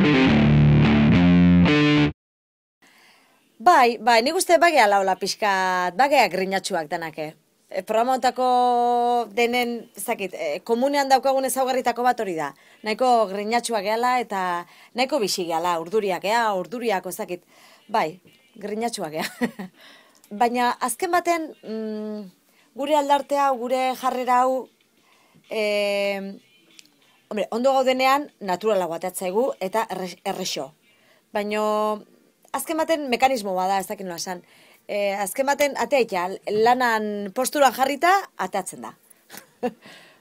Bai, nik uste bagea laula pixkat, bagea grinatxuak danake. Programontako denen, ezakit, komunean daukagun ezaugarritako bat hori da. Nahiko grinatxuak gehala eta nahiko bixi gehala, urduriak gea, urduriako ezakit. Bai, grinatxuak gea. Baina azken baten, gure aldarte hau, gure jarrera hau, hombre, ondo gaudenean naturalago ateatzaigu eta errexo. Baina azken baten mekanismo bada, ez dakit nola esan. Azken baten ateaita, lanan posturan jarrita, ateatzen da.